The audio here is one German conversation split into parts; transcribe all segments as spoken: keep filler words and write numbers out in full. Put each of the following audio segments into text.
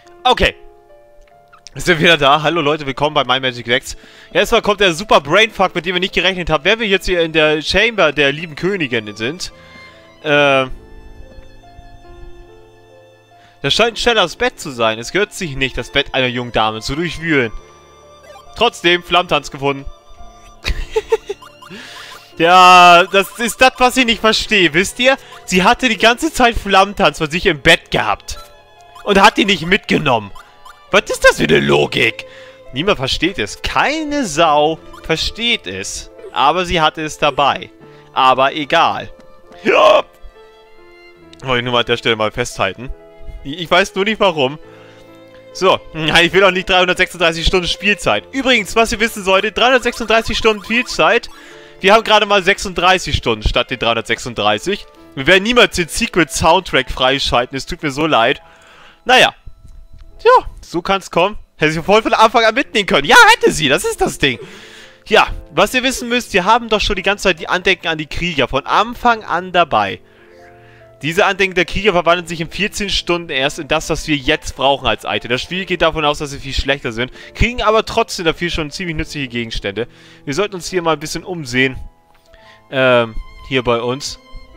Okay. Wir sind wieder da. Hallo Leute, willkommen bei MyMagicDecks. Erstmal kommt der super Brainfuck, mit dem wir nicht gerechnet haben. Wenn wir jetzt hier in der Chamber der lieben Königin sind, äh... das scheint schneller das Bett zu sein. Es gehört sich nicht, das Bett einer jungen Dame zu durchwühlen. Trotzdem, Flammtanz gefunden. Ja, das ist das, was ich nicht verstehe, wisst ihr? Sie hatte die ganze Zeit Flammtanz von sich im Bett gehabt. Und hat die nicht mitgenommen. Was ist das für eine Logik? Niemand versteht es. Keine Sau versteht es. Aber sie hatte es dabei. Aber egal. Ja. Wollte ich nur mal an der Stelle mal festhalten. Ich weiß nur nicht warum. So. Ich will auch nicht dreihundertsechsunddreißig Stunden Spielzeit. Übrigens, was ihr wissen solltet, dreihundertsechsunddreißig Stunden Spielzeit. Wir haben gerade mal sechsunddreißig Stunden statt den dreihundertsechsunddreißig. Wir werden niemals den Secret Soundtrack freischalten. Es tut mir so leid. Naja. Ja, so kann es kommen. Hätte sie voll von Anfang an mitnehmen können. Ja, hätte sie. Das ist das Ding. Ja, was ihr wissen müsst, wir haben doch schon die ganze Zeit die Andenken an die Krieger von Anfang an dabei. Diese Andenken der Krieger verwandeln sich in vierzehn Stunden erst in das, was wir jetzt brauchen als Item. Das Spiel geht davon aus, dass sie viel schlechter sind, kriegen aber trotzdem dafür schon ziemlich nützliche Gegenstände. Wir sollten uns hier mal ein bisschen umsehen. Ähm, hier bei uns.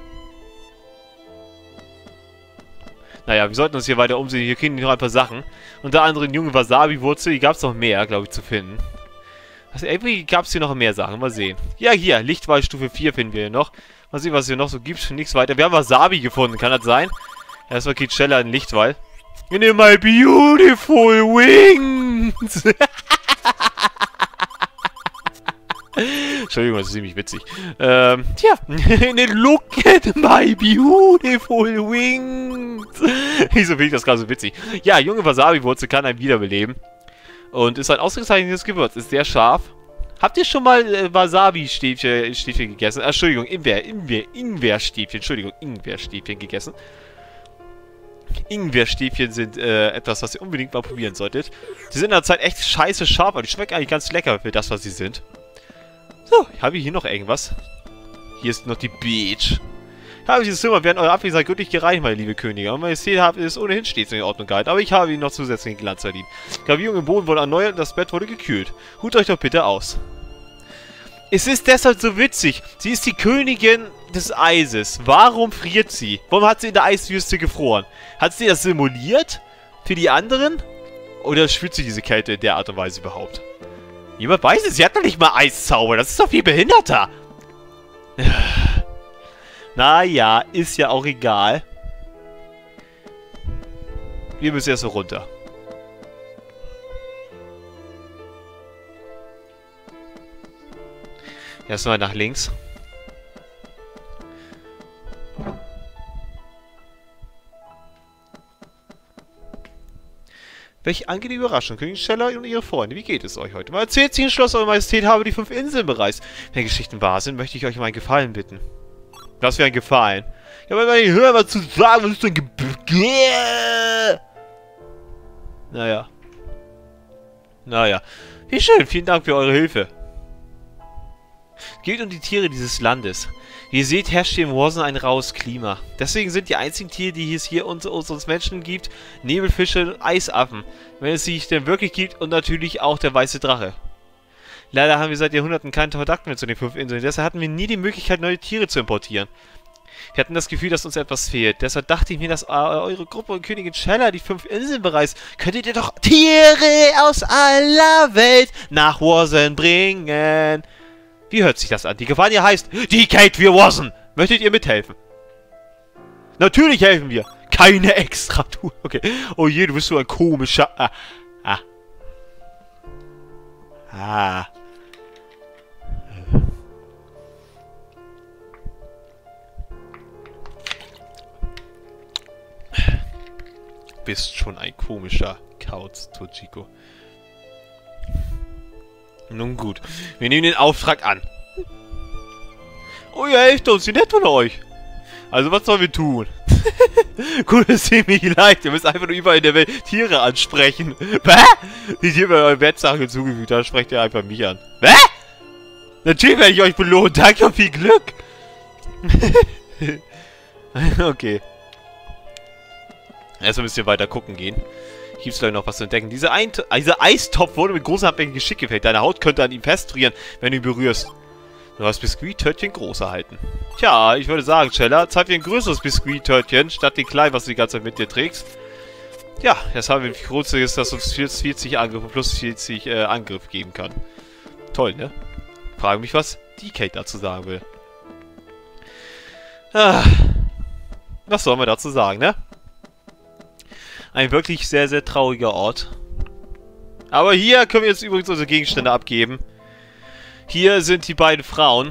Naja, wir sollten uns hier weiter umsehen. Hier kriegen wir noch ein paar Sachen. Unter anderem junge Wasabi-Wurzel. Hier gab es noch mehr, glaube ich, zu finden. Also irgendwie gab es hier noch mehr Sachen. Mal sehen. Ja, hier. Lichtwallstufe vier finden wir hier noch. Mal sehen, was es hier noch so gibt. Nichts weiter. Wir haben Wasabi gefunden. Kann das sein? Erstmal geht schneller in Lichtwall. In my beautiful wings. Entschuldigung, das ist ziemlich witzig. Ähm, tja. Look at my beautiful wings. Wieso finde ich das gerade so witzig? Ja, junge Wasabi-Wurzel kann einen wiederbeleben. Und ist ein ausgezeichnetes Gewürz. Ist sehr scharf. Habt ihr schon mal äh, Wasabi-Stäbchen Stäbchen gegessen? Ah, Entschuldigung, Ingwer, Ingwer, Ingwer-Stäbchen. Entschuldigung, Ingwer-Stäbchen gegessen. Ingwer-Stäbchen sind äh, etwas, was ihr unbedingt mal probieren solltet. Die sind in der Zeit echt scheiße scharf, aber die schmecken eigentlich ganz lecker für das, was sie sind. So, habe ich hier noch irgendwas? Hier ist noch die Beach. Habe ich dieses Zimmer während eurer Abwesenheit gründlich gereinigt, meine liebe Könige. Und Majestät habt ihr es ohnehin stets in Ordnung gehalten, aber ich habe ihnen noch zusätzlichen Glanz verdient. Gravierung im Boden wurde erneuert und das Bett wurde gekühlt. Ruht euch doch bitte aus. Es ist deshalb so witzig. Sie ist die Königin des Eises. Warum friert sie? Warum hat sie in der Eiswüste gefroren? Hat sie das simuliert? Für die anderen? Oder spürt sie diese Kälte in der Art und Weise überhaupt? Niemand weiß es. Sie hat doch nicht mal Eiszauber. Das ist doch viel behinderter. Naja, ist ja auch egal. Wir müssen erst so runter. Erstmal nach links. Welche angenehme Überraschung, Königin Stella und ihre Freunde. Wie geht es euch heute? Mal erzählt sie in Schloss, Eure Majestät habe die fünf Inseln bereist. Wenn Geschichten wahr sind, möchte ich euch um einen Gefallen bitten. Das wäre ein Gefallen. Ja, aber ich höre mal zu sagen, was ist denn Ge... Naja. Naja. Wie schön, vielen Dank für eure Hilfe. Geht um die Tiere dieses Landes. Wie ihr seht, herrscht hier im Warzone ein raues Klima. Deswegen sind die einzigen Tiere, die es hier unter uns Menschen gibt, Nebelfische und Eisaffen. Wenn es sie denn wirklich gibt und natürlich auch der weiße Drache. Leider haben wir seit Jahrhunderten keinen Kontakt mehr zu den fünf Inseln. Deshalb hatten wir nie die Möglichkeit, neue Tiere zu importieren. Wir hatten das Gefühl, dass uns etwas fehlt. Deshalb dachte ich mir, dass eure Gruppe und Königin Stella die fünf Inseln bereist. Könntet ihr doch Tiere aus aller Welt nach Warzone bringen. Wie hört sich das an? Die Kampagne heißt Die Kate für Warzone. Möchtet ihr mithelfen? Natürlich helfen wir. Keine Extra-Tour. Okay. Oh je, du bist so ein komischer... Ah. Ah. Ah. Bist schon ein komischer Kauz, Tochiko. Nun gut, wir nehmen den Auftrag an. Oh, ihr helft uns, wie nett von euch. Also, was sollen wir tun? Gut, es tut mir leid, ihr müsst einfach nur überall in der Welt Tiere ansprechen. Hä? Die Tiere eure Wertsachen hinzugefügt, da sprecht ihr einfach mich an. Hä? Natürlich werde ich euch belohnen, danke und viel Glück. Okay. Erstmal müsst ihr weiter gucken gehen. Gibt es gleich noch was zu entdecken. Diese, Ein diese Eistopf wurde mit großem Handwerk Geschick gefällt. Deine Haut könnte an ihm festfrieren, wenn du ihn berührst. Du hast Biskuit-Törtchen groß erhalten. Tja, ich würde sagen, Cella, zeig dir ein größeres Biskuit-Törtchen, statt den kleinen, was du die ganze Zeit mit dir trägst. Ja, jetzt haben wir ein großes, das uns vierzig Angriff plus vierzig äh, Angriff geben kann. Toll, ne? Frage mich, was die Kate dazu sagen will. Ah, was sollen wir dazu sagen, ne? Ein wirklich sehr, sehr trauriger Ort. Aber hier können wir jetzt übrigens unsere Gegenstände abgeben. Hier sind die beiden Frauen,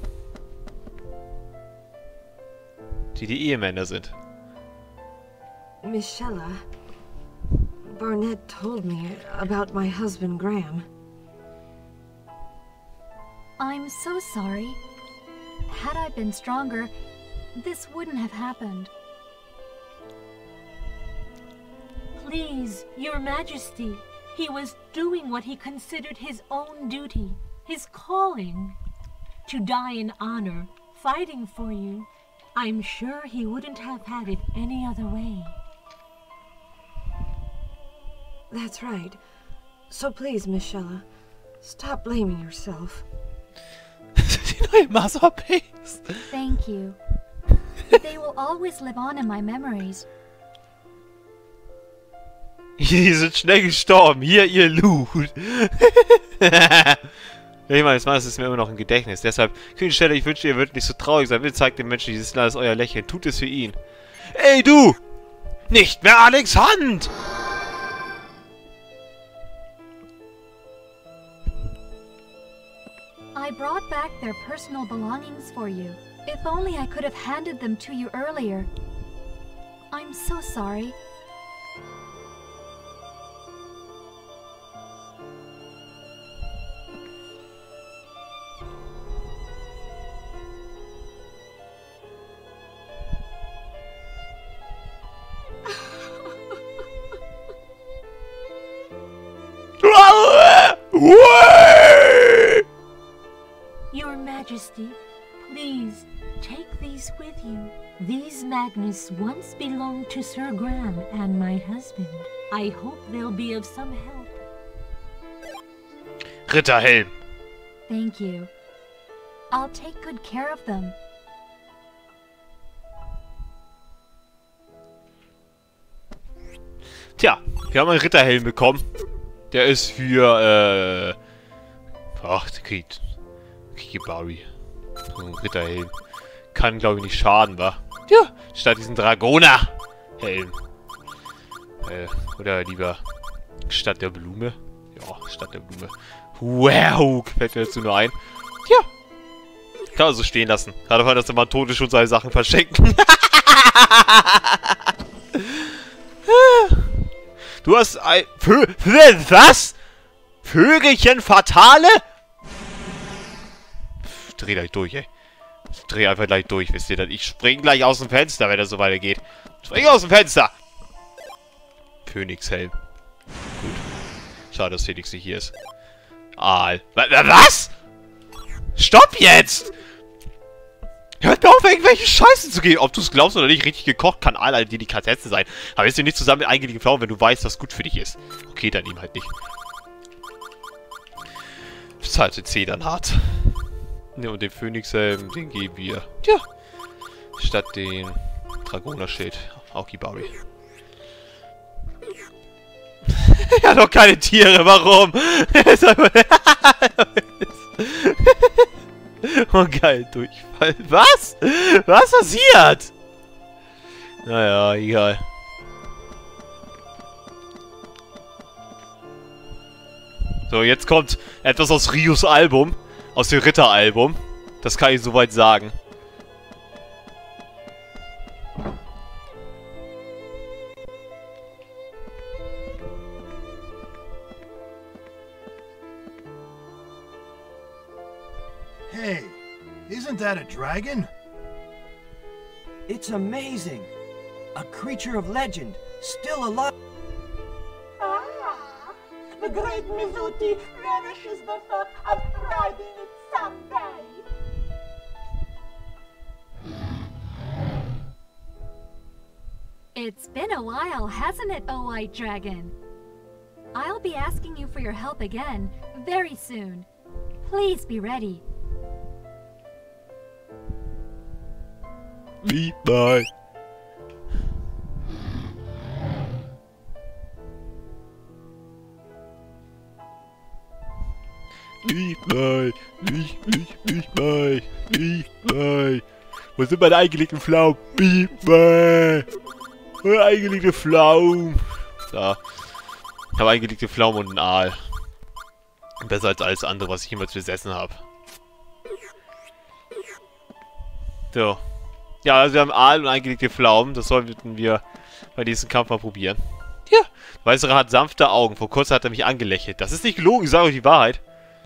die die Ehemänner sind. Michella, Barnett told me about my husband Graham. I'm so sorry. Had I been stronger, this wouldn't have happened. Please, Your Majesty, he was doing what he considered his own duty, his calling. To die in honor, fighting for you. I'm sure he wouldn't have had it any other way. That's right. So please, Michella, stop blaming yourself. Die neue Masterpiece. Thank you. They will always live on in my memories. Die sind schnell gestorben. Hier, ihr Loot. Ich meine, das ist mir immer noch im Gedächtnis. Deshalb, Königstelle, ich wünsche, ihr würdet nicht so traurig sein. Bitte zeigt den Menschen dieses Landes euer Lächeln. Tut es für ihn. Ey, du! Nicht mehr Alex Hand! I brought back their personal belongings for you. If only I could have handed them to you earlier. I'm so sorry. Your Majesty, please, take these with you. These magnets once belonged to Sir Graham and my husband. I hope they'll be of some help. Ritterhelm. Thank you. I'll take good care of them. Tja, wir haben einen Ritterhelm bekommen. Der ist für, äh... Ach, der kriegt... Kikibari. So ein Ritterhelm. Kann, glaube ich, nicht schaden, wa? Ja, statt diesen Dragoner-Helm. Äh, oder lieber statt der Blume. Ja, statt der Blume. Wow, fällt mir dazu nur ein. Tja. Kann man so stehen lassen. Gerade weil das immer Tote schon seine Sachen verschenken. Du hast ein... Vö... Was? Vögelchen Fatale? Pff, dreh gleich durch, ey. Dreh einfach gleich durch, wisst ihr das? Ich spring gleich aus dem Fenster, wenn das so weitergeht. Spring aus dem Fenster! Phönixhelm. Gut. Schade, dass Felix nicht hier ist. Aal. Was? Stopp jetzt! Hört mir auf, irgendwelche Scheiße zu gehen. Ob du es glaubst oder nicht, richtig gekocht kann Aal eine Delikatesse sein. Aber jetzt nicht zusammen mit eigentlichen Pflaumen, wenn du weißt, was gut für dich ist. Okay, dann ihm halt nicht. Das ist halt Zedernhart. Ne, und den Phönixhelm, den geben wir. Tja. Statt den Dragonerschild. Auch Kibari. Er hat doch keine Tiere, warum? Oh, geil, Durchfall. Was? Was passiert? Naja, egal. So, jetzt kommt etwas aus Rios Album. Aus dem Ritteralbum. Das kann ich soweit sagen. Hey, isn't that a dragon? It's amazing! A creature of legend, still alive! Ah, the great Mizuti relishes the thought of riding it someday! It's been a while, hasn't it, O White Dragon? I'll be asking you for your help again, very soon. Please be ready. Wie bei. Nicht bei. Nicht, nicht, nicht bei. Nicht bei. Wo sind meine eingelegten Pflaumen? Nicht bei. Meine eingelegte Pflaumen. Da. Ich habe eingelegte Pflaumen und einen Aal. Besser als alles andere, was ich jemals besessen habe. So. Ja, also wir haben Aal und eingelegte Pflaumen. Das sollten wir bei diesem Kampf mal probieren. Ja. Weißerer hat sanfte Augen. Vor kurzem hat er mich angelächelt. Das ist nicht gelogen, ich sage euch die Wahrheit.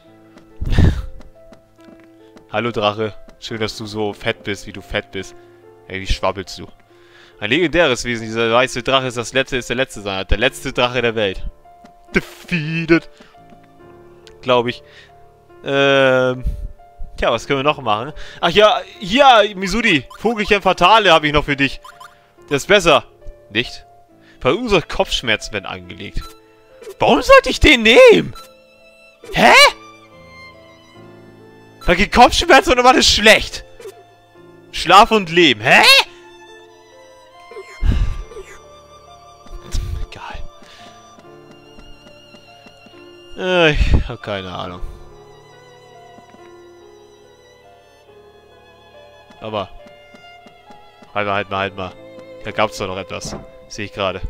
Hallo Drache. Schön, dass du so fett bist, wie du fett bist. Ey, wie schwabbelst du? Ein legendäres Wesen. Dieser weiße Drache ist das letzte, ist der letzte sein. Der letzte Drache der Welt. Defeated. Glaube ich. Ähm... Tja, was können wir noch machen? Ach ja, ja, Misudi. Vogelchen Fatale habe ich noch für dich. Das ist besser. Nicht? Verursacht Kopfschmerzen werden angelegt. Warum sollte ich den nehmen? Hä? Da geht Kopfschmerzen und war das schlecht. Schlaf und Leben. Hä? Egal. Äh, ich habe keine Ahnung. Aber. Halt mal, halt mal, halt mal. Da gab es doch noch etwas. Sehe ich gerade.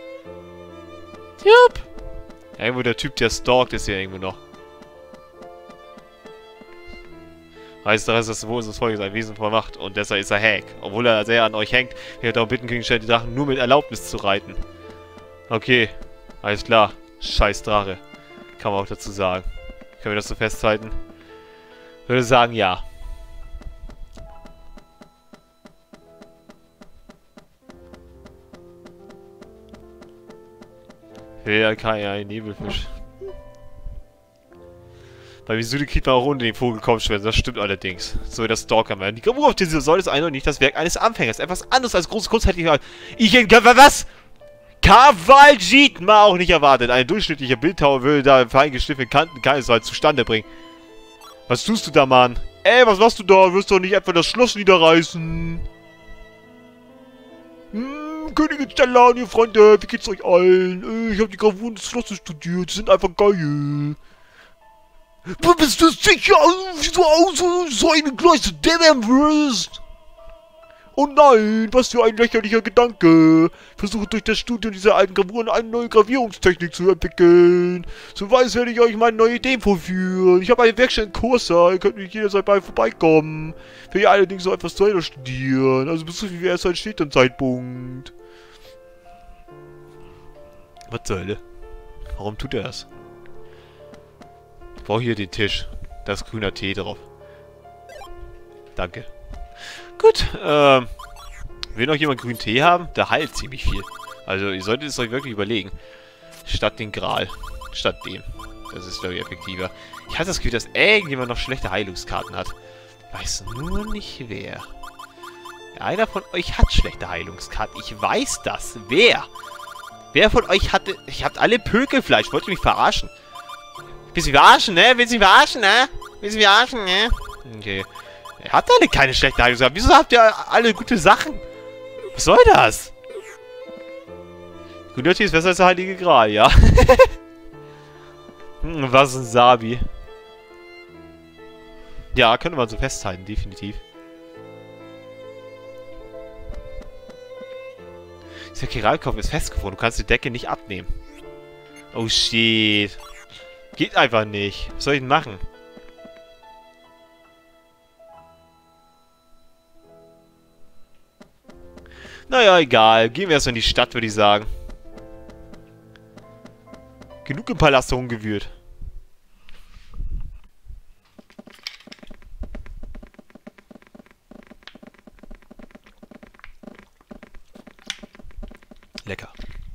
Jupp. Irgendwo der Typ, der stalkt, ist hier irgendwo noch. Heißt das, dass wo unseres Volkes ein Wesen vermacht und deshalb ist er Hack. Obwohl er sehr an euch hängt, wir darum bitten, König die Drachen nur mit Erlaubnis zu reiten. Okay. Alles klar. Scheiß Drache. Kann man auch dazu sagen. Können wir das so festhalten? Ich würde sagen, ja. Wer kann ja ein Nebelfisch? Bei Misudi kriegt man auch ohne den Vogel Kopfschmerzen, das stimmt allerdings. So, das Stalker-Man. Die Gravur auf dieser Säule ist eindeutig nicht das Werk eines Anfängers. Etwas anderes als großes kurzzeitiger... Ich in... Was? Kavaljit! Mal auch nicht erwartet. Ein durchschnittlicher Bildhauer würde da fein geschliffene Kanten keinesfalls zustande bringen. Was tust du da, Mann? Ey, was machst du da? Du wirst doch nicht etwa das Schloss niederreißen. Hm, Königin Stella und ihr Freunde, wie geht's euch allen? Ich habe die Gravuren des Schlosses studiert, die sind einfach geil. Bist du sicher, wie du aus so eine Gleise dämmern wirst? Oh nein, was für ein lächerlicher Gedanke. Versuche durch das Studium dieser alten Gravuren eine neue Gravierungstechnik zu entwickeln. So weiß werde ich euch meine neue Ideen vorführen. Ich habe eine Werkstatt in Kursa, ihr könnt mich jederzeit bei vorbeikommen. Will ihr allerdings so etwas zu Ende studieren. Also besuchen wir erst einen späteren Zeitpunkt. Was zur Hölle? Warum tut er das? Ich brauche hier den Tisch. Da ist grüner Tee drauf. Danke. Gut, ähm... will noch jemand grünen Tee haben? Der heilt ziemlich viel. Also, ihr solltet es euch wirklich überlegen. Statt den Gral. Statt dem. Das ist, glaube ich, effektiver. Ich hatte das Gefühl, dass irgendjemand noch schlechte Heilungskarten hat. Weiß nur nicht wer. Einer von euch hat schlechte Heilungskarten. Ich weiß das. Wer? Wer von euch hatte... Ich habt alle Pökelfleisch. Wollt ihr mich verarschen? Willst du mich verarschen, ne? Willst du mich verarschen, ne? Willst du mich verarschen, ne? Okay. Er hat alle keine schlechte Heilungskarten. Wieso habt ihr alle gute Sachen? Was soll das? Grüner Tee ist besser als der Heilige Gral, ja. hm, was ein Sabi. Ja, könnte man so festhalten, definitiv. Dieser Keramikkopf ist festgefroren. Du kannst die Decke nicht abnehmen. Oh shit. Geht einfach nicht. Was soll ich denn machen? Naja, egal. Gehen wir erst in die Stadt, würde ich sagen. Genug im Palast herumgewühlt. Lecker.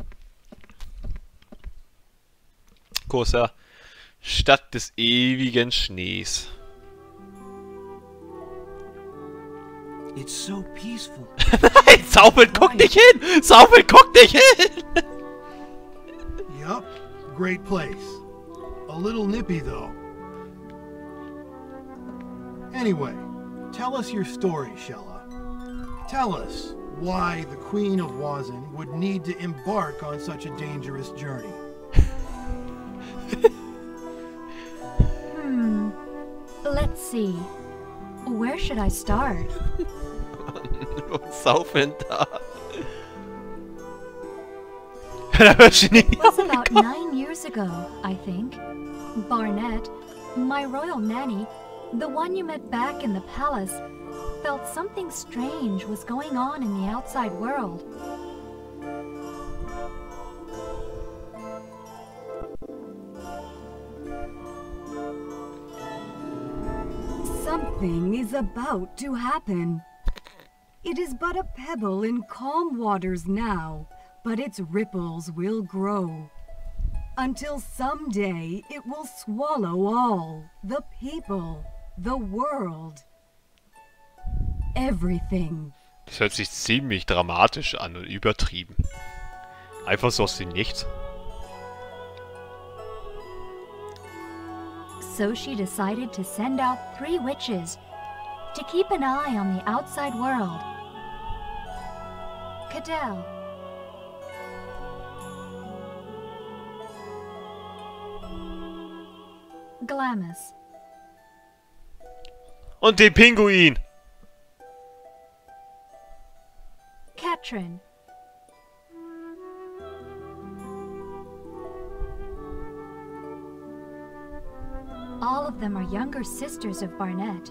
Kursa. Stadt des ewigen Schnees. It's so peaceful. Nein, Saubel, guck nicht hin! Saubel, guck nicht hin! Yup, great place. A little nippy though. Anyway, tell us your story, Shella. Tell us why the Queen of Wazin would need to embark on such a dangerous journey. Hmm. Let's see. Where should I start? Saufen da. It was about nine years ago, I think. Barnett, my royal nanny, the one you met back in the palace, felt something strange was going on in the outside world. Something is about to happen. It is but a pebble in calm waters now, but its ripples will grow. Until someday it will swallow all, the people, the world. Everything. Das hört sich ziemlich dramatisch an und übertrieben. Einfach so aus dem Nichts. So she decided to send out three witches to keep an eye on the outside world. Cadell, Glamis, Und den Pinguin! Katrin, all of them are younger sisters of Barnett.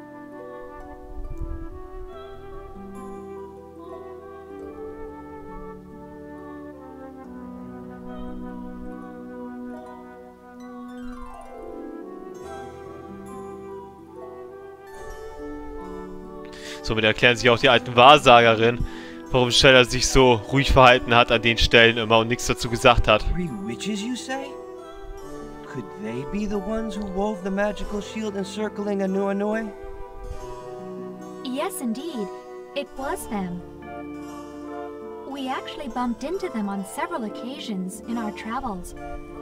Somit erklären sich auch die alten Wahrsagerin, warum Shella sich so ruhig verhalten hat an den Stellen immer und nichts dazu gesagt hat. Three witches, you say? Could they be the ones who wove the magical shield encircling Anua Noi? Yes, indeed. It was them. We actually bumped into them on several occasions in our travels.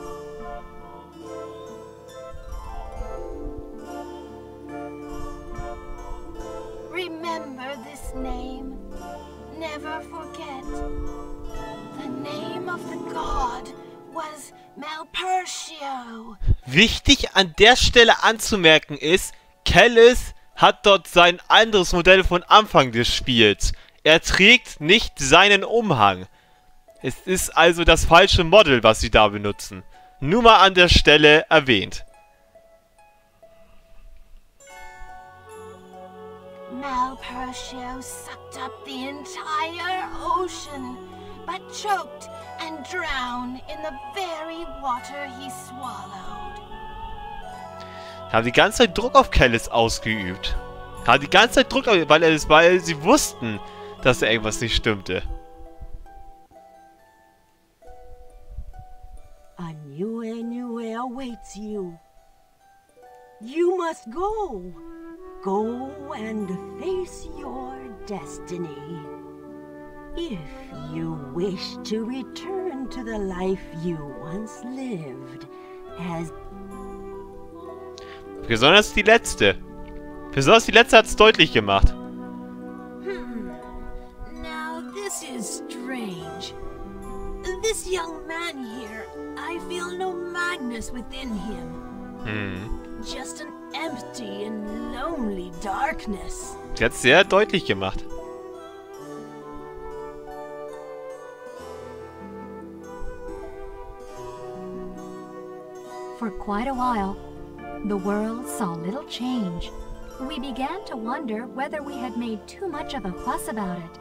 Remember this name. Never forget. The name of the god was Malpertio. Wichtig an der Stelle anzumerken ist, Kellis hat dort sein anderes Modell von Anfang des Spiels. Er trägt nicht seinen Umhang. Es ist also das falsche Model, was sie da benutzen. Nur mal an der Stelle erwähnt. Malpertio sucked up the entire ocean, but choked and drowned in the very water he swallowed. Haben die ganze Zeit Druck auf Kellis ausgeübt. Haben die ganze Zeit Druck, weil, er, weil sie wussten, dass da irgendwas nicht stimmte. Anua Noi awaits you. You must go. Go and face your destiny. If you wish to return to the life you once lived as... Besonders die letzte. Besonders die letzte hat es deutlich gemacht. Hmm. Now this is strange. This young man here, I feel no madness within him. Hm. Just an empty and lonely darkness. Sie hat es sehr deutlich gemacht. For quite a while, the world saw little change. We began to wonder whether we had made too much of a fuss about it.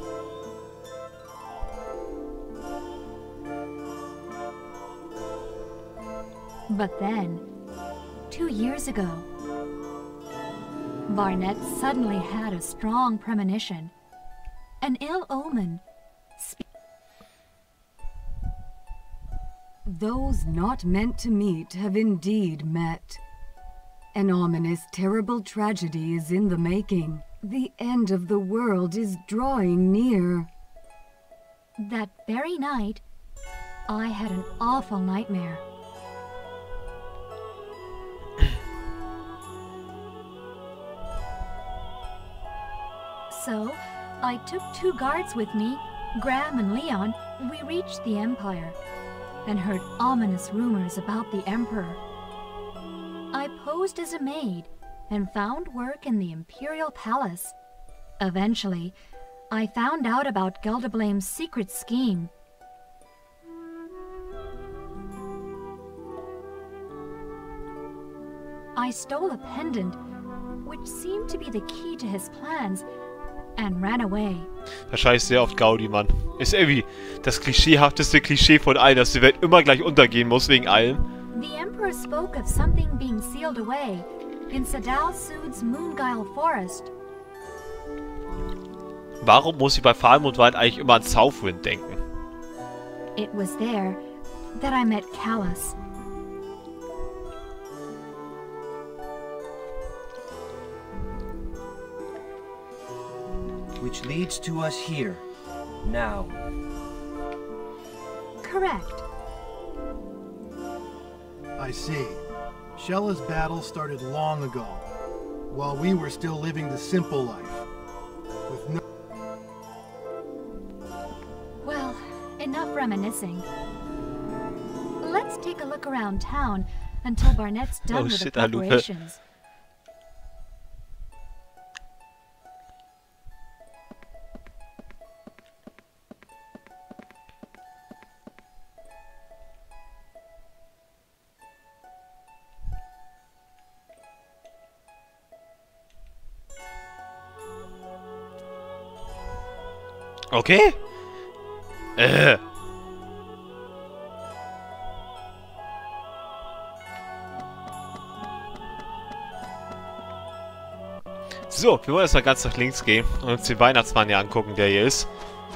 But then, two years ago, Barnett suddenly had a strong premonition. An ill omen. Those not meant to meet have indeed met. An ominous, terrible tragedy is in the making. The end of the world is drawing near. That very night, I had an awful nightmare. So, I took two guards with me, Graham and Leon. We reached the Empire and heard ominous rumors about the Emperor. I posed as a maid and found work in the Imperial Palace. Eventually, I found out about Geldeblame's secret scheme. I stole a pendant, which seemed to be the key to his plans, and ran away. Wahrscheinlich sehr oft Gaudi, Mann. Ist irgendwie das klischeehafteste Klischee von allen, dass die Welt immer gleich untergehen muss wegen allem. The Emperor spoke of something being sealed away in Sadal Sood's Moonguile Forest. Warum muss ich bei Fahlmondwald eigentlich immer an Southwind denken? It was there that I met Callus. Which leads to us here, now. Correct. I see. Shella's battle started long ago, while we were still living the simple life. With no... Well, enough reminiscing. Let's take a look around town until Barnett's done Oh, with shit, the Alupe. preparations. Okay. Äh. So, wir wollen erstmal ganz nach links gehen und uns den Weihnachtsmann hier angucken, der hier ist.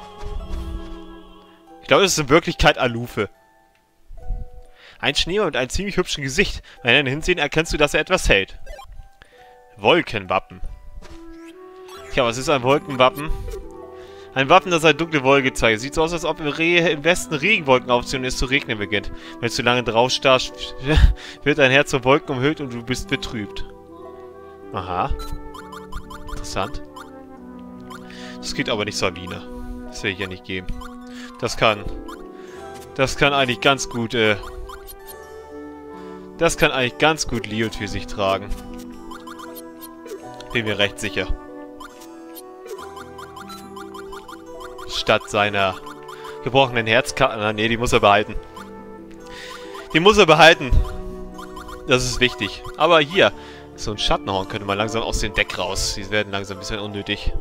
Ich glaube, das ist in Wirklichkeit Alufe. Ein Schneemann mit einem ziemlich hübschen Gesicht. Wenn er ihn hinsehen, erkennst du, dass er etwas hält. Wolkenwappen. Tja, was ist ein Wolkenwappen? Ein Wappen, das eine dunkle Wolke zeigt. Sieht so aus, als ob im, Re im Westen Regenwolken aufziehen und es zu regnen beginnt. Wenn du zu lange drauf starrst, wird dein Herz von Wolken umhüllt und du bist betrübt. Aha. Interessant. Das geht aber nicht Sabine. Das will ich ja nicht geben. Das kann... Das kann eigentlich ganz gut, äh... Das kann eigentlich ganz gut Liot für sich tragen. Bin mir recht sicher. Statt seiner gebrochenen Herzkarte... Na, nee, die muss er behalten. Die muss er behalten. Das ist wichtig. Aber hier, so ein Schattenhorn könnte man langsam aus dem Deck raus. Die werden langsam ein bisschen unnötig.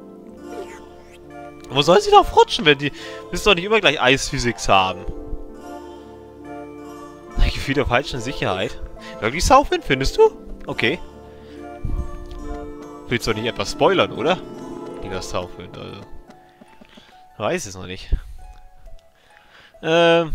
Wo soll sie doch rutschen, wenn die... Müssen doch nicht immer gleich Eisphysics haben. Gefühl der falschen Sicherheit. Wirklich Southwind, findest du? Okay. Willst du doch nicht etwas spoilern, oder? Lieber Southwind, also... Weiß es noch nicht. Ähm...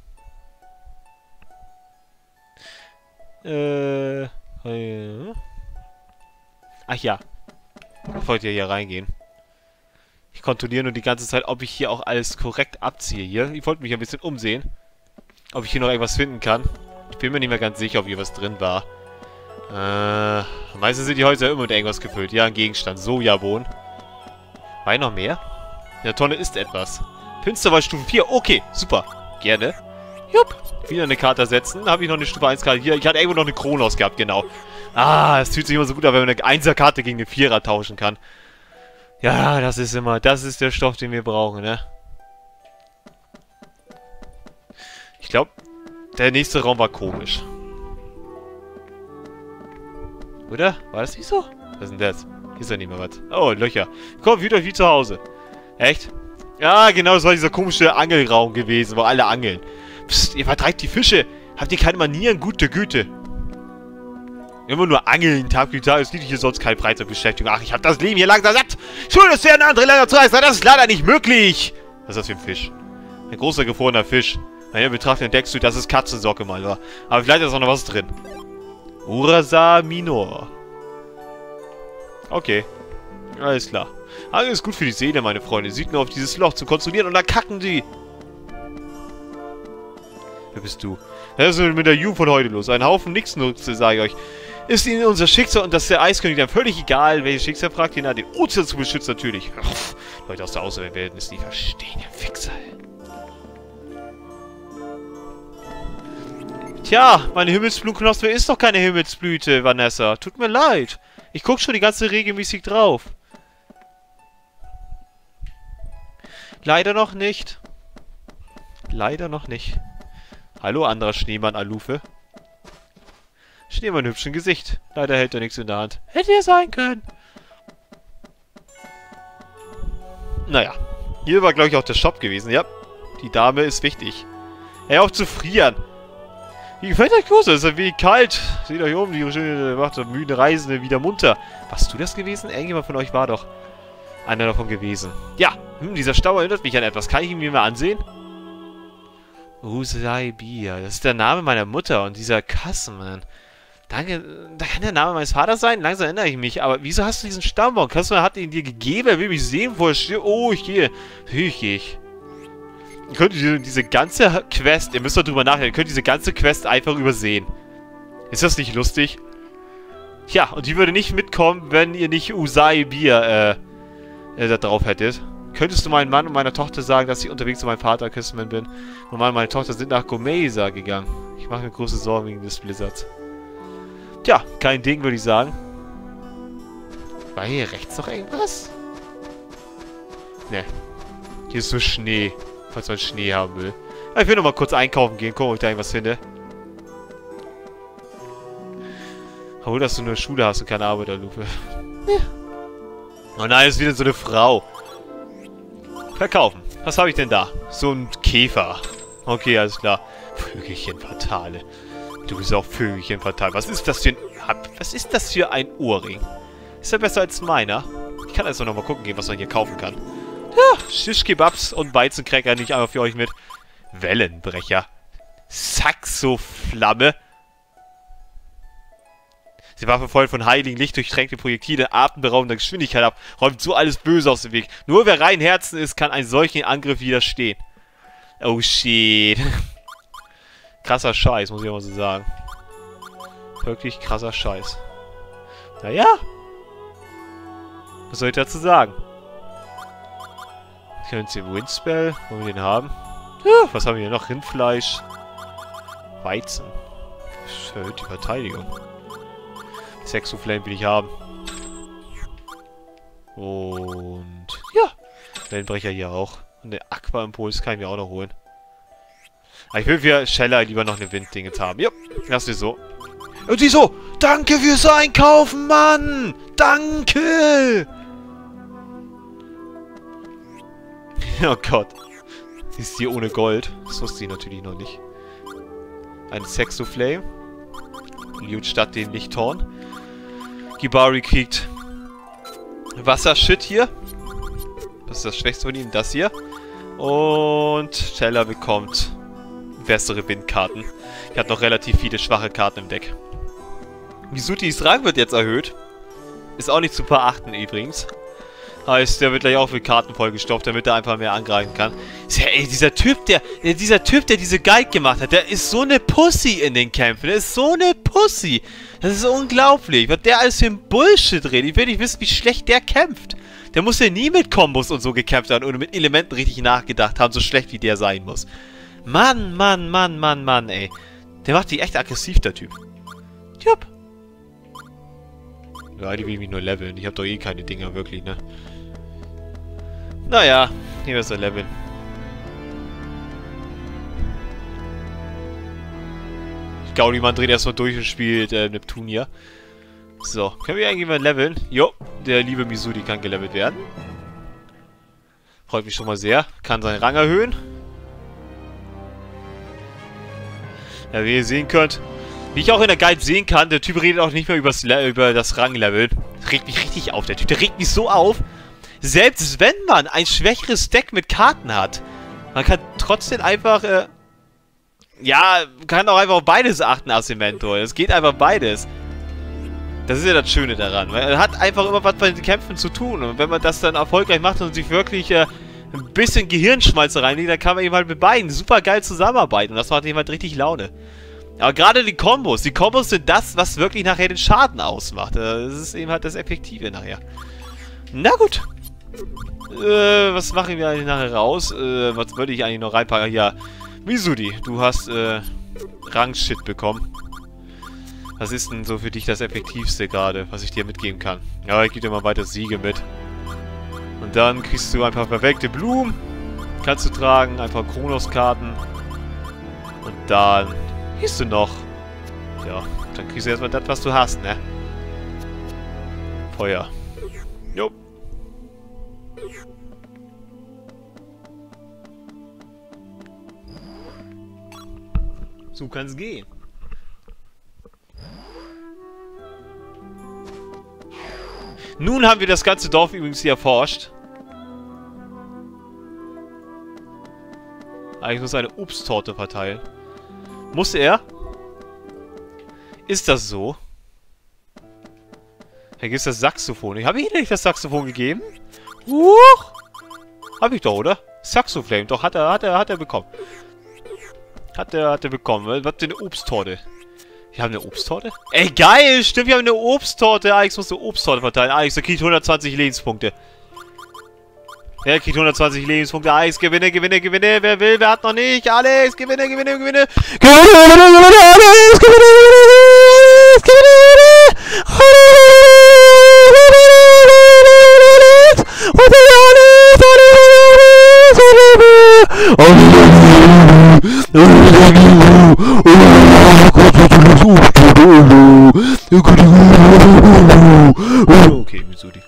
Äh... äh Ach ja. Ich wollte ja hier reingehen. Ich kontrolliere nur die ganze Zeit, ob ich hier auch alles korrekt abziehe hier. Ich wollte mich ein bisschen umsehen. Ob ich hier noch irgendwas finden kann. Ich bin mir nicht mehr ganz sicher, ob hier was drin war. Äh... Meistens sind die Häuser immer mit irgendwas gefüllt. Ja, ein Gegenstand. Sojabohnen. War hier noch mehr? In der Tonne ist etwas. Finsterwald Stufe vier. Okay, super. Gerne. Jupp. Wieder eine Karte setzen. Habe ich noch eine Stufe eins Karte. Hier, ich hatte irgendwo noch eine Kronos gehabt, genau. Ah, es fühlt sich immer so gut an, wenn man eine einser Karte gegen eine vierer tauschen kann. Ja, das ist immer, das ist der Stoff, den wir brauchen, ne? Ich glaube, der nächste Raum war komisch. Oder? War das nicht so? Was ist denn das? Hier ist ja nicht mehr was. Oh, Löcher. Komm, wieder wie zu Hause. Echt? Ja, genau, das war dieser komische Angelraum gewesen, wo alle angeln. Psst, ihr vertreibt die Fische. Habt ihr keine Manieren? Gute Güte. Immer nur angeln, Tag für Tag. Es liegt hier sonst keine Freizeitbeschäftigung. Ach, ich hab das Leben hier langsam satt. Schuld ist ja in andere Länder zu reisen. Das ist leider nicht möglich. Was ist das für ein Fisch? Ein großer, gefrorener Fisch. Wenn ihr betrachtet, entdeckst du, dass es Katzensocke mal war. Aber vielleicht ist auch noch was drin. Urasa Minor. Okay. Alles klar. Alles gut für die Seele, meine Freunde. Sieht nur auf dieses Loch zu kontrollieren und dann kacken die. Wer bist du? Was ist denn mit der Jugend von heute los? Ein Haufen Nichtsnutze, sage ich euch. Ist ihnen unser Schicksal und das der Eiskönig dann völlig egal, welches Schicksal fragt ihn an, den Ozean zu beschützen natürlich. Uff, Leute aus der Außenwelt werden es nie verstehen, ihr Fixer. Tja, meine Himmelsblumenknospe ist doch keine Himmelsblüte, Vanessa. Tut mir leid. Ich guck schon die ganze regelmäßig drauf. Leider noch nicht. Leider noch nicht. Hallo, anderer Schneemann Alufe. Schneemann hübschen Gesicht. Leider hält er nichts in der Hand. Hätte er sein können. Naja. Hier war, glaube ich, auch der Shop gewesen. Ja, die Dame ist wichtig. Hör auf zu frieren. Wie gefällt euch Kurs? Es ist ein wenig kalt. Seht euch um, die schöne, macht so müde Reisende wieder munter. Warst du das gewesen? Irgendjemand von euch war doch einer davon gewesen. Ja, hm, dieser Stau erinnert mich an etwas. Kann ich ihn mir mal ansehen? Usai Bia. Das ist der Name meiner Mutter und dieser Kassenmann. Danke, da kann der Name meines Vaters sein? Langsam erinnere ich mich. Aber wieso hast du diesen Stammbaum? Kassenmann hat ihn dir gegeben. Er will mich sehen, wo er steht. Oh, ich gehe. Natürlich gehe ich. Ihr könnt diese, diese ganze Quest, ihr müsst doch drüber nachdenken, ihr könnt diese ganze Quest einfach übersehen. Ist das nicht lustig? Ja, und die würde nicht mitkommen, wenn ihr nicht Usai Bia, äh, äh, da drauf hättet. Könntest du meinem Mann und meiner Tochter sagen, dass ich unterwegs zu meinem Vater Küssenmann bin? Mein Mann und meine Tochter sind nach Gomeza gegangen. Ich mache mir große Sorgen wegen des Blizzards. Tja, kein Ding, würde ich sagen. War hier rechts noch irgendwas? Ne. Hier ist nur Schnee. Falls man Schnee haben will. Ich will noch mal kurz einkaufen gehen. Gucken, ob ich da irgendwas finde. Obwohl, dass du eine Schule hast und keine Arbeiterlupe. Oh nein, ist wieder so eine Frau. Verkaufen. Was habe ich denn da? So ein Käfer. Okay, alles klar. Vögelchen Fatale. Du bist auch Vögelchen Fatale. Was ist das für ein... Was ist das für ein Ohrring? Ist er besser als meiner? Ich kann also noch mal gucken gehen, was man hier kaufen kann. Ja, Shish-Kebabs und Weizencracker nicht einfach für euch mit. Wellenbrecher. Saxoflamme. Die Waffe voll von heiligen Licht durchtränkte Projektile, atemberaubender Geschwindigkeit ab, räumt so alles Böse aus dem Weg. Nur wer rein Herzen ist, kann einen solchen Angriff widerstehen. Oh shit. Krasser Scheiß, muss ich auch mal so sagen. Wirklich krasser Scheiß. Naja. Was soll ich dazu sagen? Können Sie Windspell? Wollen wir den haben? Ja, was haben wir hier noch? Rindfleisch. Weizen. Das erhöht die Verteidigung. Sexoflame will ich haben. Und ja. Wellenbrecher hier auch. Und der Aqua-Impuls kann ich mir auch noch holen. Aber ich will für Scheller lieber noch eine Winddinge haben. Ja, lass dir so. Und sie so. Danke fürs Einkaufen, Mann! Danke! Oh Gott. Sie ist hier ohne Gold. Das wusste ich natürlich noch nicht. Ein Sexoflame. Liut statt den Lichthorn. Gibari kriegt Wassershit hier. Das ist das Schwächste von ihm. Das hier. Und Scheller bekommt bessere Windkarten. Ich habe noch relativ viele schwache Karten im Deck. Misutis Rang wird jetzt erhöht. Ist auch nicht zu beachten übrigens. Heißt, der wird gleich auch für Karten vollgestopft, damit er einfach mehr angreifen kann. Ja, ey, dieser Typ, der, der, dieser Typ, der diese Guide gemacht hat, der ist so eine Pussy in den Kämpfen. Der ist so eine Pussy. Das ist unglaublich. Was der alles für ein Bullshit redet. Ich will nicht wissen, wie schlecht der kämpft. Der muss ja nie mit Kombos und so gekämpft haben und mit Elementen richtig nachgedacht haben, so schlecht wie der sein muss. Mann, Mann, Mann, Mann, Mann, ey. Der macht die echt aggressiv, der Typ. Jupp. Ja, die will mich nur leveln. Ich hab doch eh keine Dinger, wirklich, ne? Naja, hier ist er leveln. Gaudimann dreht erstmal durch und spielt äh, Neptun hier. So, können wir eigentlich mal leveln? Jo, der liebe Misudi kann gelevelt werden. Freut mich schon mal sehr. Kann seinen Rang erhöhen. Ja, wie ihr sehen könnt, wie ich auch in der Guide sehen kann, der Typ redet auch nicht mehr übers Le über das Rangleveln. Das regt mich richtig auf, der Typ. Der regt mich so auf. Selbst wenn man ein schwächeres Deck mit Karten hat, man kann trotzdem einfach, äh, ja, kann auch einfach auf beides achten, Assimento. Es geht einfach beides. Das ist ja das Schöne daran. Weil er hat einfach immer was bei den Kämpfen zu tun. Und wenn man das dann erfolgreich macht und sich wirklich äh, ein bisschen Gehirnschmalze reinlegt, dann kann man eben halt mit beiden super geil zusammenarbeiten. Und das macht eben halt richtig Laune. Aber gerade die Kombos. Die Kombos sind das, was wirklich nachher den Schaden ausmacht. Das ist eben halt das Effektive nachher. Na gut. Äh, was machen wir eigentlich nachher raus? Äh, was würde ich eigentlich noch reinpacken? Ja, Misudi, du hast äh, Rangshit bekommen. Was ist denn so für dich das Effektivste gerade, was ich dir mitgeben kann? Ja, ich gebe dir mal weiter Siege mit. Und dann kriegst du einfach perfekte Blumen. Kannst du tragen, einfach Kronos-Karten. Und dann kriegst du noch. Ja, dann kriegst du erstmal das, was du hast, ne? Feuer. Jo. So kann's gehen. Nun haben wir das ganze Dorf übrigens hier erforscht. Eigentlich muss eine Obsttorte verteilen. Muss er? Ist das so? Da gibt es das Saxophon. Ich habe Ihnen nicht das Saxophon gegeben? Huch! Hab ich doch, oder? Saxoflame. Doch, hat er, hat er, hat er bekommen. Hat er, hat er bekommen. Was für eine Obsttorte? Wir haben eine Obsttorte? Ey, geil! Stimmt, wir haben eine Obsttorte. Alex muss eine Obsttorte verteilen. Alex, der kriegt hundertzwanzig Lebenspunkte. Wer kriegt hundertzwanzig Lebenspunkte? Alex, gewinne, gewinne, gewinne. Wer will, wer hat noch nicht? Alex, gewinne, gewinne, gewinne. Gewinne, gewinne, gewinne, Alex! Gewinne, gewinne, okay, Misudi.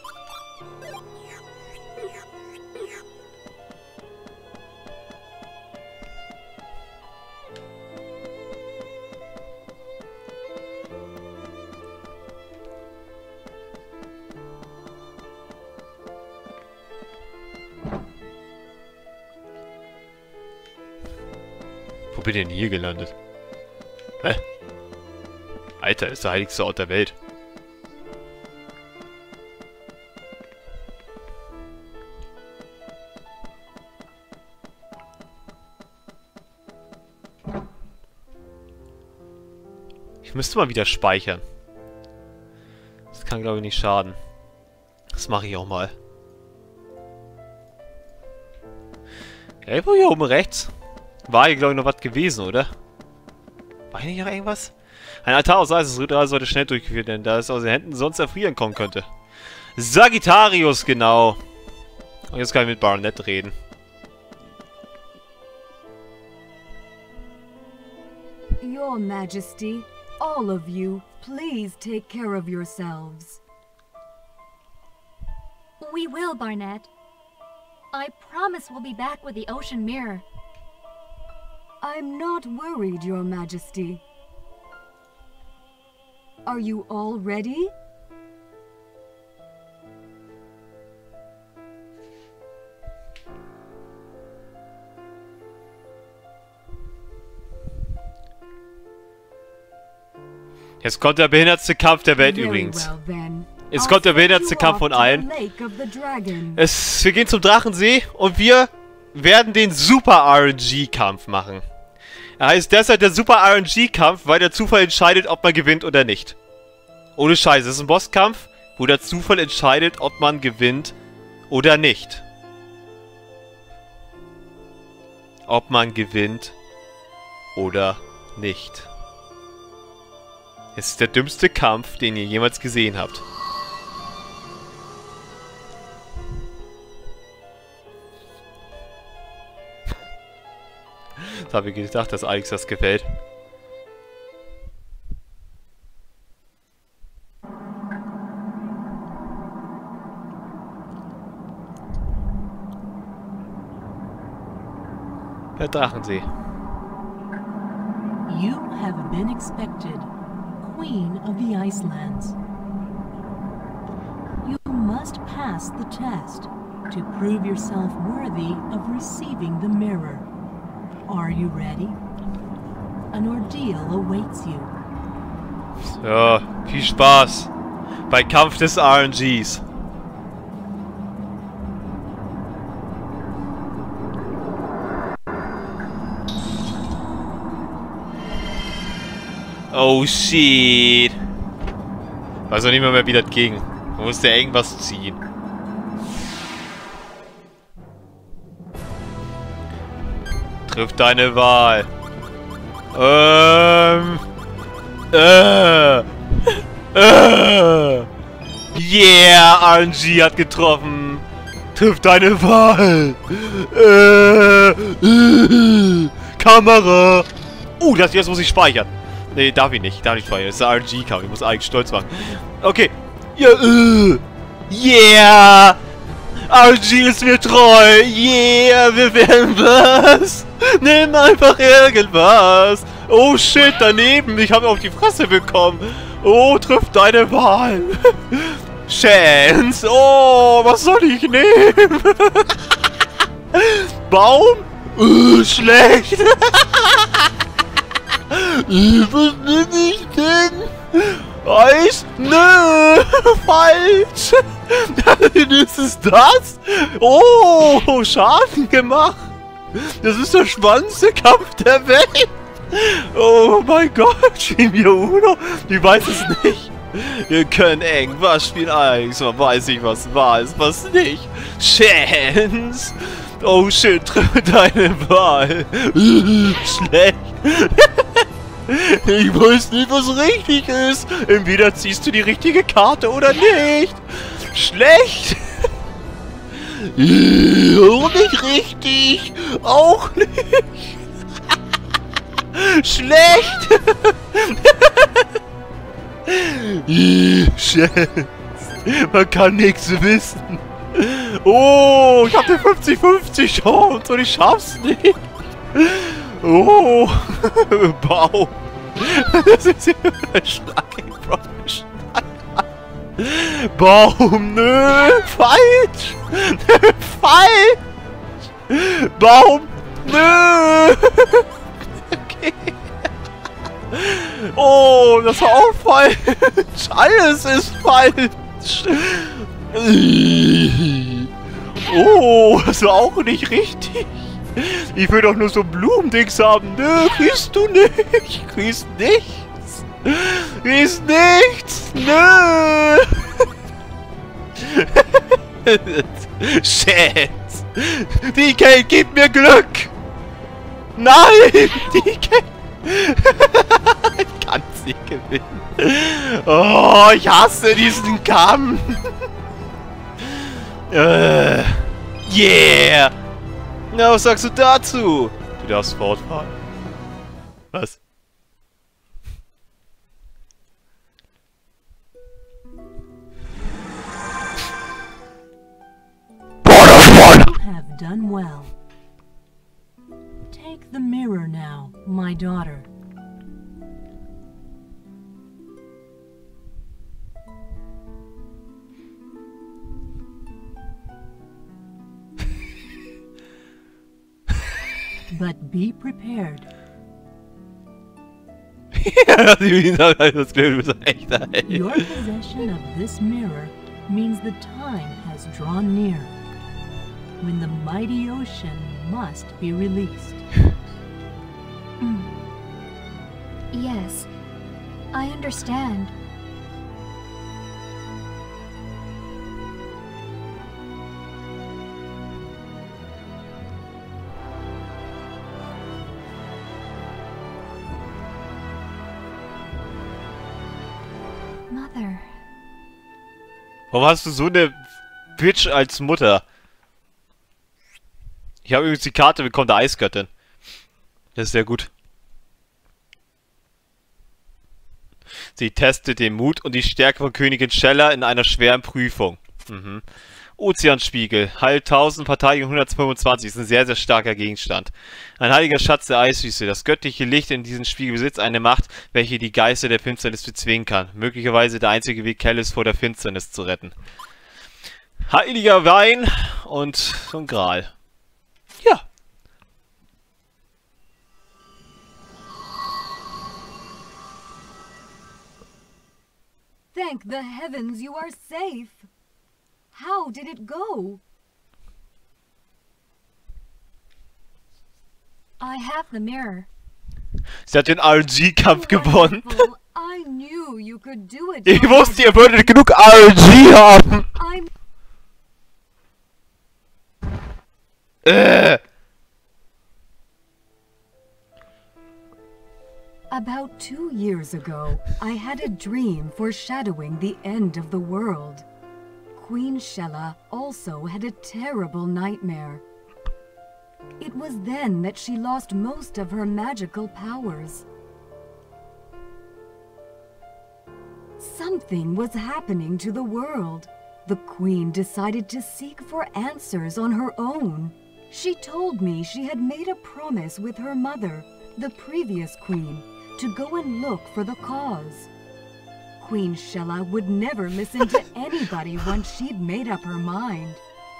Wo bin ich denn hier gelandet? Hä? Alter, ist der heiligste Ort der Welt. Ich müsste mal wieder speichern. Das kann, glaube ich, nicht schaden. Das mache ich auch mal. Ja, irgendwo hier oben rechts war hier, glaube ich, noch was gewesen, oder? War hier nicht noch irgendwas? Ein Altar aus Eis, das Ritual sollte schnell durchgeführt werden, da es aus den Händen sonst erfrieren kommen könnte. Sagittarius, genau. Und jetzt kann ich mit Barnett reden. Your Majesty, all of you, please take care of yourselves. We will, Barnett. I promise we'll be back with the ocean mirror. I'm not worried, Your Majesty. Are you all ready? Jetzt kommt der behindertste Kampf der Welt übrigens. Jetzt kommt der behindertste Kampf von allen. Es, wir gehen zum Drachensee und wir werden den Super R N G-Kampf machen. Er heißt deshalb der Super R N G-Kampf, weil der Zufall entscheidet, ob man gewinnt oder nicht. Ohne Scheiße, es ist ein Bosskampf, wo der Zufall entscheidet, ob man gewinnt oder nicht. Ob man gewinnt oder nicht. Es ist der dümmste Kampf, den ihr jemals gesehen habt. Das habe ich gedacht, dass Alex das gefällt. Der Drachensee. You have been expected, Queen of the Icelands. You must pass the test to prove yourself worthy of receiving the mirror. Are you ready? An ordeal awaits you. So, viel Spaß. Bei Kampf des R N Gs. Oh shit. Weiß auch nicht mehr, mehr wie das ging. Man musste irgendwas ziehen. Triff deine Wahl. Ähm. Äh. Äh. Yeah, R N G hat getroffen. Triff deine Wahl. Äh. Äh. Kamera. Uh, das jetzt muss ich speichern. Nee, darf ich nicht. Darf ich speichern. Das ist der R N G-Kampf. Ich muss eigentlich stolz machen. Okay. Ja, äh. Yeah. R N G ist mir treu. Yeah, wir werden was. Nimm einfach irgendwas. Oh shit, daneben. Ich habe auf die Fresse bekommen. Oh, triff deine Wahl. Chance. Oh, was soll ich nehmen? Baum? Uh, schlecht. Was bin ich denn? Eis? Nö, falsch. Das ist das? Oh, Schaden gemacht. Das ist der spannendste Kampf der Welt. Oh mein Gott, Shinya Uno. Ich weiß es nicht. Wir können irgendwas spielen. Eigentlich weiß ich, was wahr ist, was nicht. Chance. Oh shit, triff deine Wahl. Schlecht. Ich weiß nicht, was richtig ist. Entweder ziehst du die richtige Karte oder nicht. Schlecht. Auch nicht richtig. Auch nicht. Schlecht. Scheiße. Man kann nichts wissen. Oh, ich hatte fünfzig fünfzig Chance und ich schaff's nicht. Oh, Baum. Das ist ja Schlag Baum, nö, falsch. Falsch. Baum, nö. Okay. Oh, das war auch falsch. Alles ist falsch. Oh, das war auch nicht richtig. Ich will doch nur so Blumendings haben. Nö, kriegst du nicht. Kriegst nichts. Kriegst nichts. Nö. Schätz. D K, gib mir Glück. Nein, D K. Ich kann sie gewinnen. Oh, ich hasse diesen Kampf. äh, yeah. Na, was sagst du dazu? Du darfst fortfahren. Was? You have done well. Take the mirror now, my daughter. But be prepared. Your possession of this mirror means the time has drawn near, when the mighty ocean must be released. Mm. Yes, I understand. Mother. Warum hast du so eine Bitch als Mutter? Ich habe übrigens die Karte bekommen, der Eisgöttin. Das ist sehr gut. Sie testet den Mut und die Stärke von Königin Schella in einer schweren Prüfung. Mhm. Ozeanspiegel. Heil tausend, Verteidigung hundertfünfundzwanzig. Ist ein sehr, sehr starker Gegenstand. Ein heiliger Schatz der Eiswüste. Das göttliche Licht in diesem Spiegel besitzt eine Macht, welche die Geister der Finsternis bezwingen kann. Möglicherweise der einzige Weg, Kellis vor der Finsternis zu retten. Heiliger Wein und so ein Gral. Ja. Thank the heavens you are safe. How did it go? I have the mirror. Sie hat den R N G-Kampf gewonnen. I knew you could do it. Ich wusste, ihr würdet genug R N G haben. I'm Äh. About two years ago, I had a dream foreshadowing the end of the world. Queen Shella also had a terrible nightmare. It was then that she lost most of her magical powers. Something was happening to the world. The Queen decided to seek for answers on her own. She told me she had made a promise with her mother, the previous Queen, to go and look for the cause. Queen Shella would never listen to anybody once she'd made up her mind.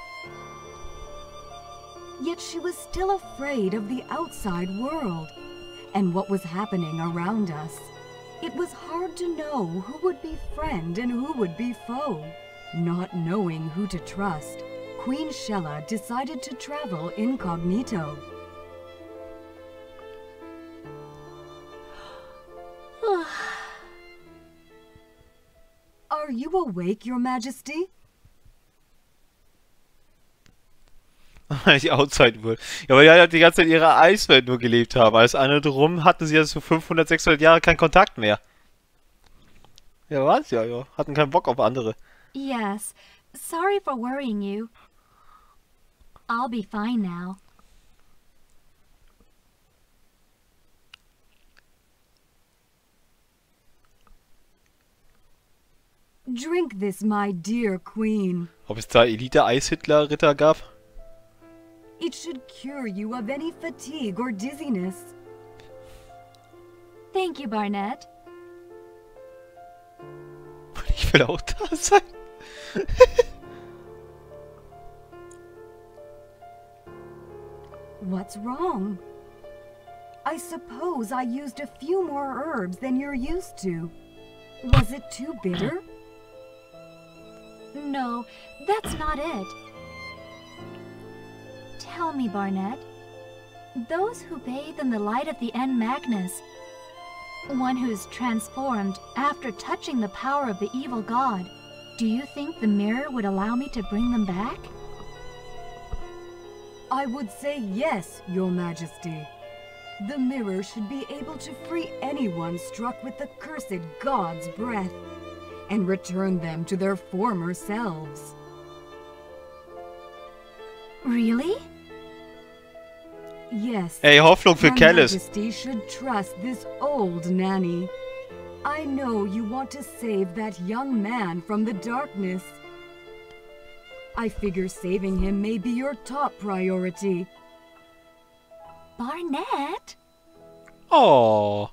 Yet she was still afraid of the outside world and what was happening around us. It was hard to know who would be friend and who would be foe. Not knowing who to trust, Queen Shella decided to travel incognito. Are you awake, Your Majesty? Die Outside World. Ja, weil die halt die ganze Zeit in ihrer Eiswelt nur gelebt haben. Alles andere drum hatten sie ja so fünfhundert, sechshundert Jahre keinen Kontakt mehr. Ja, was? Ja, ja. Hatten keinen Bock auf andere. Yes. Sorry for worrying you. I'll be fine now. Drink this, my dear Queen. Ob es da Elite-Eishitler-Ritter gab? It should cure you of any fatigue or dizziness. Thank you, Barnett. Ich will auch da sein. What's wrong? I suppose I used a few more herbs than you're used to. Was it too bitter? No, that's not it. Tell me, Barnett, those who bathe in the light of the N. Magnus, one who's transformed after touching the power of the evil god, do you think the mirror would allow me to bring them back? I would say yes, Your Majesty. The mirror should be able to free anyone struck with the cursed god's breath and return them to their former selves. Really? Yes. Ey, Hoffnung für Your Callis. Majesty should trust this old nanny. I know you want to save that young man from the darkness. I figure saving him may be your top priority. Barnett? Oh.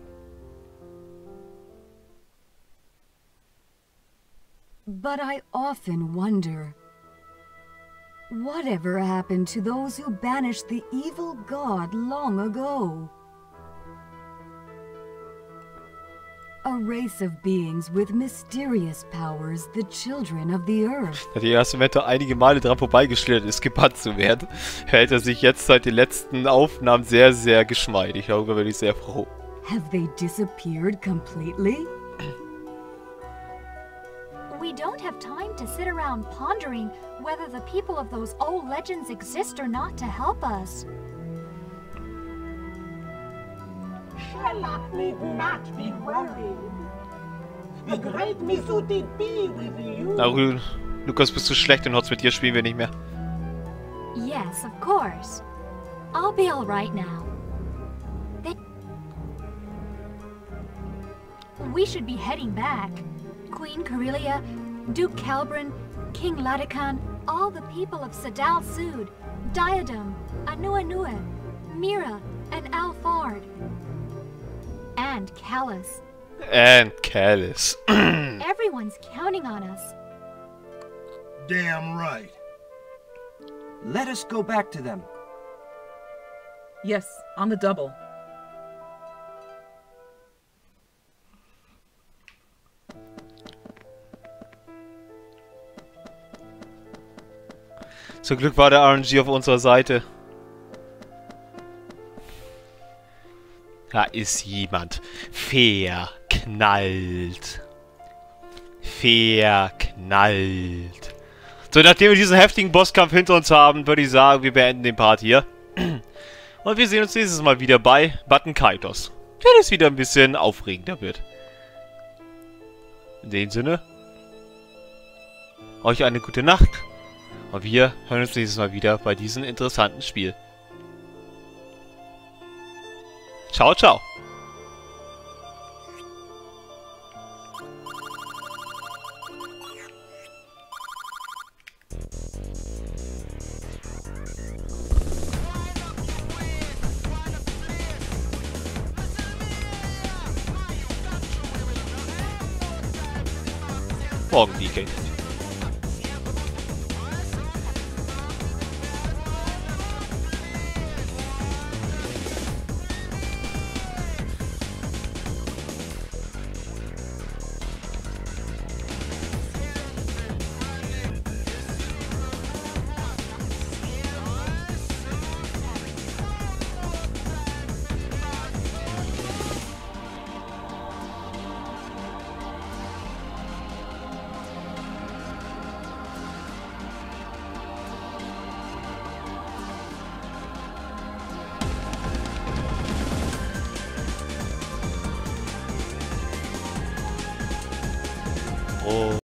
But I often wonder, whatever happened to those who banished the evil god long ago? A race of beings with mysterious powers, the children of the earth. Da die erste Mette einige Male dran vorbeigeschlittert ist, gebannt zu werden, hält er sich jetzt seit den letzten Aufnahmen sehr, sehr geschmeidig. Darüber bin ich sehr froh. Have they disappeared completely? We don't have time to sit around pondering whether the people of those old legends exist or not to help us. Shella need not be worried. The great Misuti be with you. Na, Lukas, bist du schlecht und Hotz, mit dir spielen wir nicht mehr. Yes, of course. I'll be all right now. They... We should be heading back. Queen Corellia, Duke Calbrin, King Latican, all the people of Sadal Sud, Diadem, Anua-Nua, Mira, and Alfard. And Callis. And Callis. Everyone's counting on us. Damn right. Let us go back to them. Yes, on the double. Zum Glück war der R N G auf unserer Seite. Da ist jemand verknallt. Verknallt. So, nachdem wir diesen heftigen Bosskampf hinter uns haben, würde ich sagen, wir beenden den Part hier. Und wir sehen uns nächstes Mal wieder bei Button Kaitos. Wenn es wieder ein bisschen aufregender wird. In dem Sinne, euch eine gute Nacht. Und wir hören uns nächstes Mal wieder bei diesem interessanten Spiel. Ciao, ciao. Morgen, D K.